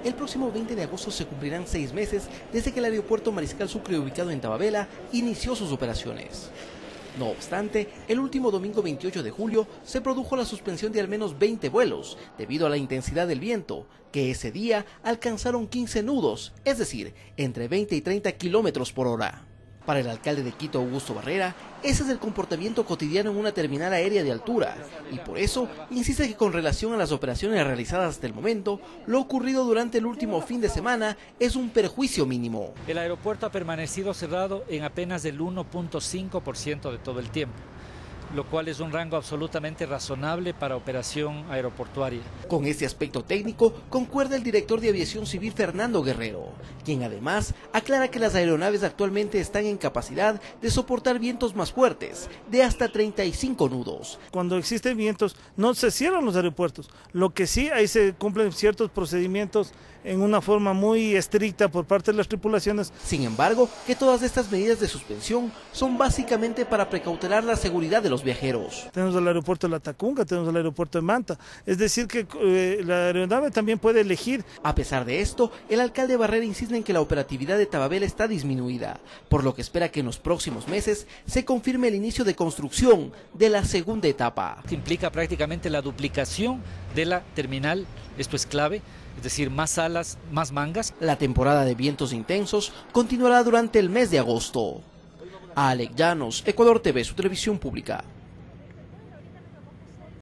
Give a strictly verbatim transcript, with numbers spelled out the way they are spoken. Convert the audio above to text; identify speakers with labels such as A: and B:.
A: El próximo veinte de agosto se cumplirán seis meses desde que el aeropuerto Mariscal Sucre, ubicado en Tababela, inició sus operaciones. No obstante, el último domingo veintiocho de julio se produjo la suspensión de al menos veinte vuelos debido a la intensidad del viento, que ese día alcanzaron quince nudos, es decir, entre veinte y treinta kilómetros por hora. Para el alcalde de Quito, Augusto Barrera, ese es el comportamiento cotidiano en una terminal aérea de altura, y por eso insiste que con relación a las operaciones realizadas hasta el momento, lo ocurrido durante el último fin de semana es un perjuicio mínimo.
B: El aeropuerto ha permanecido cerrado en apenas el uno punto cinco por ciento de todo el tiempo, lo cual es un rango absolutamente razonable para operación aeroportuaria.
A: Con este aspecto técnico concuerda el director de Aviación Civil, Fernando Guerrero, quien además aclara que las aeronaves actualmente están en capacidad de soportar vientos más fuertes, de hasta treinta y cinco nudos.
C: Cuando existen vientos no se cierran los aeropuertos, lo que sí ahí se cumplen ciertos procedimientos en una forma muy estricta por parte de las tripulaciones.
A: Sin embargo, que todas estas medidas de suspensión son básicamente para precautelar la seguridad de los viajeros.
C: Tenemos el aeropuerto de La Tacunga, tenemos el aeropuerto de Manta, es decir que eh, la aeronave también puede elegir.
A: A pesar de esto, el alcalde Barrera insiste en que la operatividad de Tababela está disminuida, por lo que espera que en los próximos meses se confirme el inicio de construcción de la segunda etapa.
B: Implica prácticamente la duplicación de la terminal, esto es clave, es decir, más salas, más mangas.
A: La temporada de vientos intensos continuará durante el mes de agosto. Alec Llanos, Ecuador T V, su televisión pública.